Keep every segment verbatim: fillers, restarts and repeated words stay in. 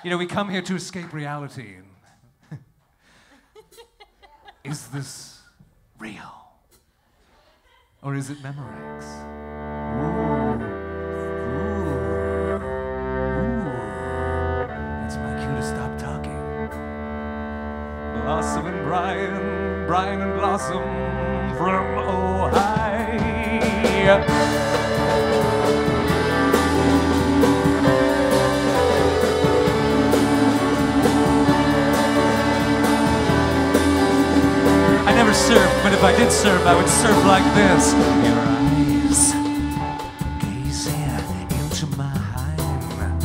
You know, we come here to escape reality. Is this real? Or is it Memorex? Ooh. Ooh. Ooh. It's my cue to stop talking. Blossom and Brian, Brian and Blossom from Ohio. I never surfed, but if I did surf, I would surf like this. Your eyes gazing into mine.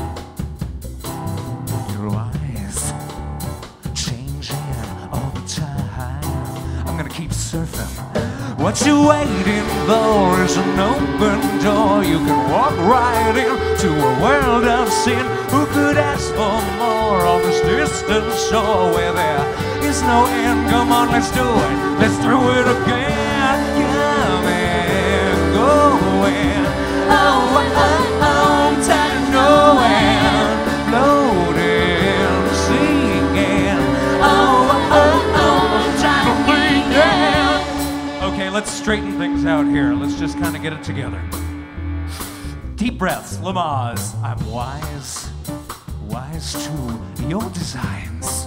Your eyes changing all the time. I'm gonna keep surfing. What you waiting for is an open door. You can walk right into a world of sin. Who could ask for more on this distant shore where there is no end? Come on, let's do it. Let's do it again. Coming, going. Oh, oh, oh, time to nowhere. Floating, singing. Oh, oh, oh, time to begin. Okay, let's straighten things out here. Let's just kind of get it together. Deep breaths, Lamaze. I'm wise, wise to your designs.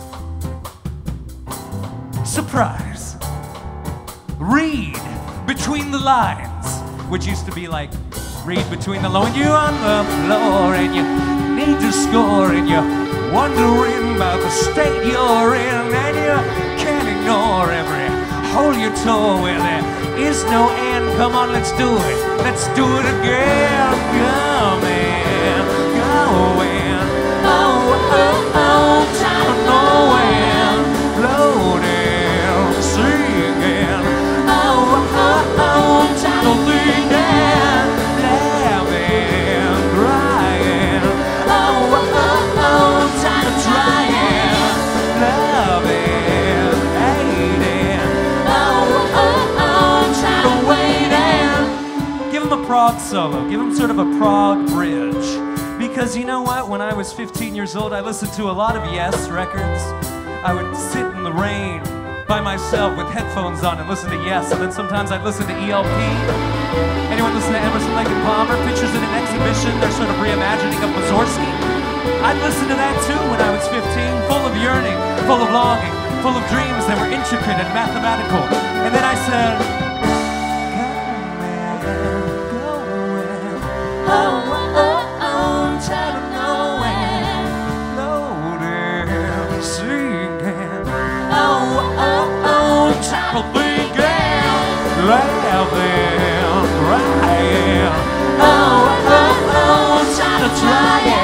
Surprise. Read between the lines, which used to be like, read between the lines. You're on the floor and you need to score and you're wondering about the state you're in and you can't ignore every hole you toe where there is no end. Come on, let's do it. Let's do it again. Coming, going. Oh, oh, oh, time to nowhere. Floating, singing. Oh, oh, oh, time to leaning. Laughing, crying. Oh, oh, oh, time to trying. Loving, hating. Oh, oh, oh, time to waiting. Give him a prog solo. Give him sort of a prog bridge. Because you know what? When I was fifteen years old, I listened to a lot of Yes records. I would sit in the rain by myself with headphones on and listen to Yes, and then sometimes I'd listen to E L P. Anyone listen to Emerson, Lake and Palmer? Pictures in an exhibition, they're sort of reimagining of Mussorgsky. I'd listen to that too when I was fifteen, full of yearning, full of longing, full of dreams that were intricate and mathematical. And then I said, coming, going, oh, oh, oh, time to nowhere, floating, singing, oh, oh, oh, time to begin, laughing, crying, oh, oh, oh, time to try it.